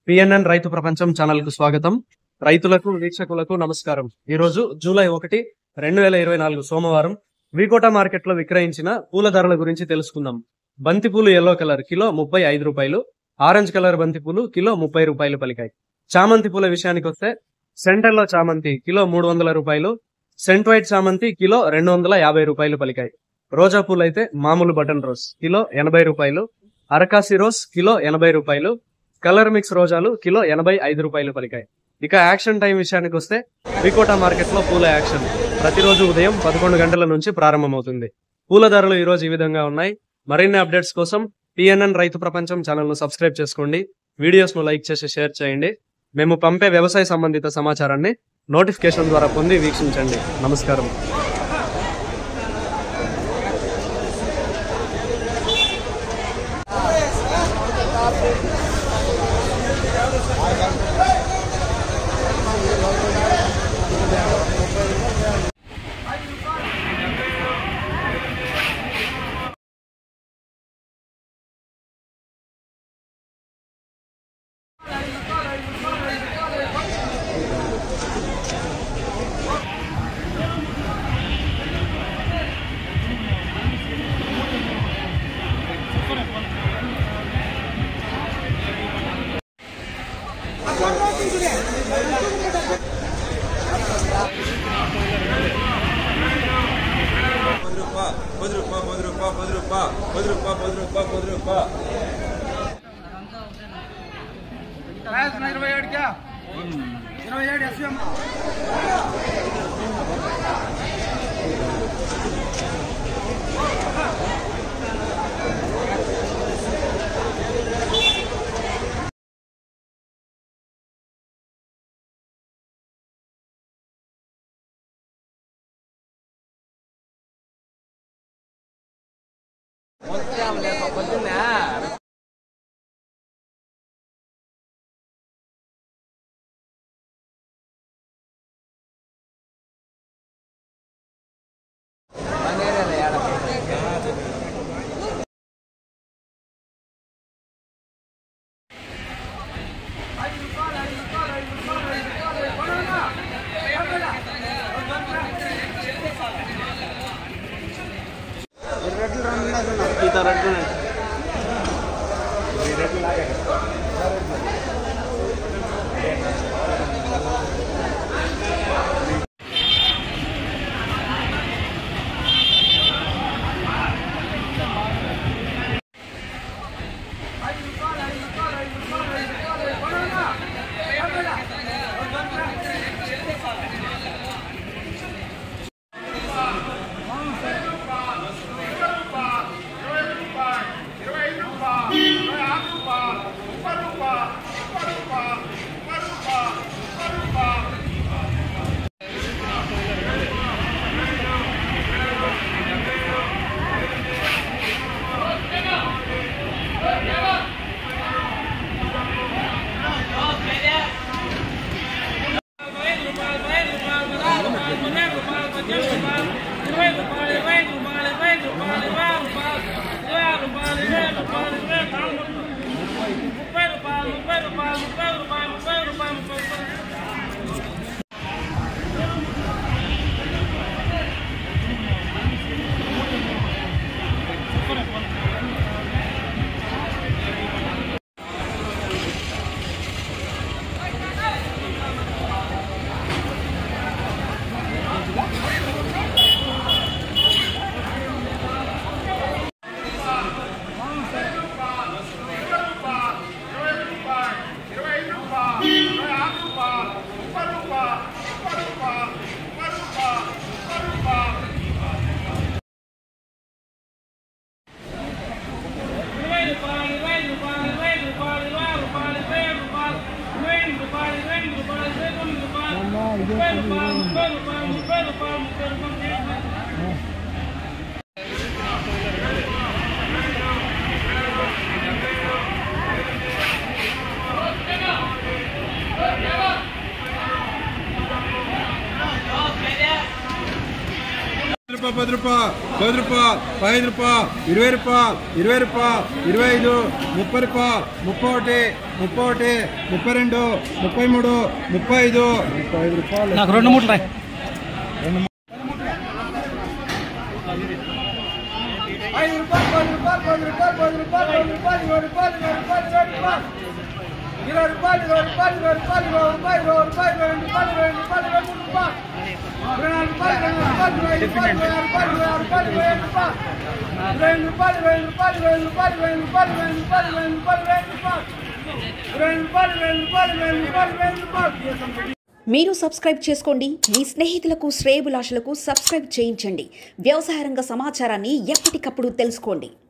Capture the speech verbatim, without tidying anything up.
PNN రైతు ప్రపంచం channel కు స్వాగతం. రైతులకు వీక్షకులకు నమస్కారం. ఈ రోజు జూలై ఒకటి రెండు వేల ఇరవై నాలుగు సోమవారం వికోట మార్కెట్ లో విక్రయించిన పూల ధరల గురించి తెలుసుకుందాం. బంతి పూలు ఎల్లో కలర్ కిలో ముప్పై ఐదు రూపాయలు, ఆరెంజ్ కలర్ బంతి పూలు కిలో ముప్పై రూపాయలు పలికాయి. చామంతి పూల విషయానికి వస్తే సెంటర్లో చామంతి కిలో మూడు వందల రూపాయలు, సెంట్ వైట్ చామంతి కిలో రెండు వందల యాభై రూపాయలు పలికాయి. రోజా పూలు అయితే మామూలు బటన్ రోజ్ కిలో ఎనభై రూపాయలు, అరకాసి రోజ్ కిలో ఎనభై రూపాయలు, కలర్ మిక్స్ రోజాలు కిలో ఎనభై ఐదు రూపాయలు పలికాయి. ఇక యాక్షన్ టైం విషయానికి వస్తే వికోట మార్కెట్ లో పూల యాక్షన్ ప్రతిరోజు ఉదయం పదకొండు గంటల నుంచి ప్రారంభమవుతుంది. పూల ధరలు ఈ రోజు ఈ విధంగా ఉన్నాయి. మరిన్ని అప్డేట్స్ కోసం పిఎన్ఎన్ రైతు ప్రపంచం ఛానల్ ను సబ్స్క్రైబ్ చేసుకోండి. వీడియోస్ ను లైక్ చేసి షేర్ చేయండి. మేము పంపే వ్యవసాయ సంబంధిత సమాచారాన్ని నోటిఫికేషన్ ద్వారా పొంది వీక్షించండి. నమస్కారం. పది రూపాయ పది రూపాయ పది రూపాయ పది రూపాయ పది రూపాయ పది రూపాయ ఇరవై ఏడు ఇరవై ఏడు ఎస్ఎం పొద్దున్న kita redunan రూపాయ పది రూపాయ పది రూపాయ పదిహేను రూపాయ ఇరవై రూపాయ ఇరవై రూపాయ ఇరవై ఐదు ముప్పై రూపాయ ముప్పై ఒకటి ముప్పై ఒకటి ముప్పై రెండు ముప్పై మూడు ముప్పై ఐదు ముప్పై ఐదు రూపాయలు నాకు రెండు మూటలు రాయి. ఐదు రూపాయలు పది రూపాయలు పది రూపాయలు పది రూపాయలు పది రూపాయలు ఇరవై రూపాయలు ఇరవై రూపాయలు ఇరవై రూపాయలు ఇరవై రూపాయలు ఇరవై రూపాయలు ఇరవై రూపాయలు ఇరవై రూపాయలు ఇరవై రూపాయలు ఇరవై రూపాయలు ఇరవై మూడు రూపాయలు ఇరవై నాలుగు రూపాయలు ఇరవై రూపాయలు ఇరవై ఐదు రూపాయలు ఇరవై ఆరు రూపాయలు ఇరవై ఆరు రూపాయలు ఇరవై ఏడు రూపాయలు ఇరవై ఎనిమిది రూపాయలు ఇరవై రూపాయలు ఇరవై రూపాయలు ఇరవై రూపాయలు ఇరవై రూపాయలు ఇరవై రూపాయలు ఇరవై రూపాయలు ఇరవై రూపాయలు ఇరవై రూపాయలు ఇరవై రూపాయలు. మీరు సబ్స్క్రైబ్ చేసుకోండి. మీ స్నేహితులకు శ్రేయభిలాషులకు సబ్స్క్రైబ్ చేయించండి. వ్యవసాయ రంగ సమాచారాన్ని ఎప్పటికప్పుడు తెలుసుకోండి.